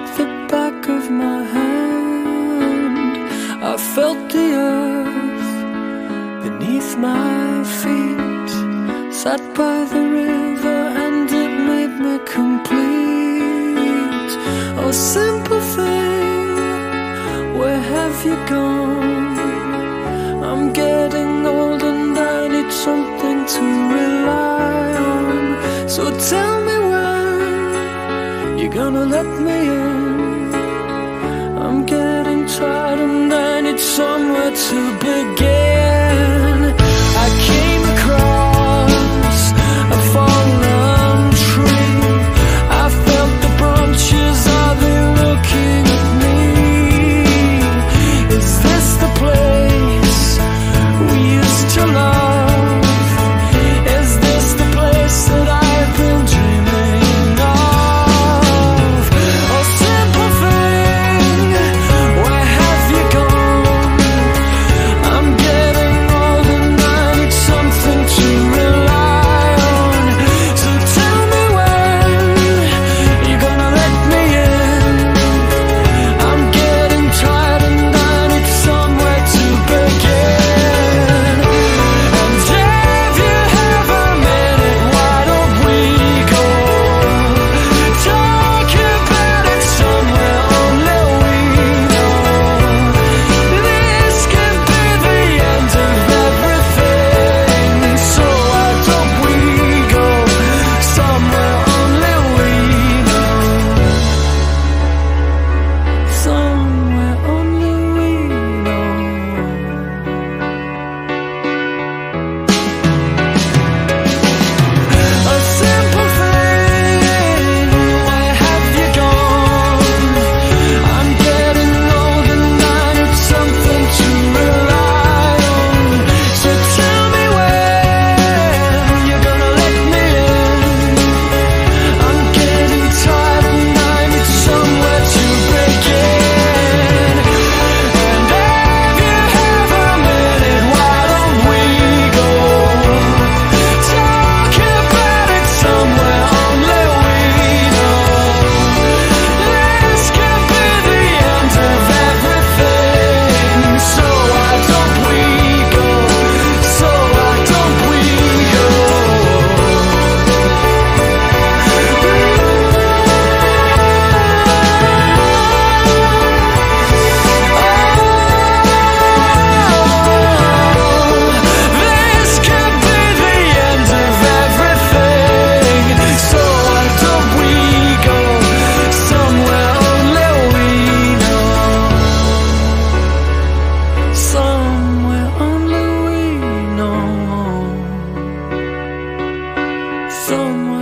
the back of my hand. I felt the earth beneath my feet, sat by the river and it made me complete. Oh, simple thing, where have you gone? I'm getting old and I need something to rely on. So tell me when you're gonna let me in. I'm getting tired and I need somewhere to begin. I came across a fallen tree. I felt the branches, are they looking at me? Is this the place we used to love? Is this the place that I've been dreaming of? Oh, simple thing, where have you gone? I'm getting old and I need something to rely on. So tell me when you're gonna let me in. I'm getting tired and I need somewhere to begin. And if you have a minute, why don't we go talk about it somewhere only we know? This could be the end of everything. So why don't we go somewhere only we know? Somewhere only we know. A simple thing, where have you gone? I'm getting old and I need something to rely on. So tell me when you're gonna let me in. I'm getting tired and I need somewhere to begin. And if you have a minute, why don't we go talk about it somewhere only we know? This could be the end of everything. So why don't we go? So why don't we go? This could be the end of everything. So why don't we go somewhere only we know? Somewhere only we know. Somewhere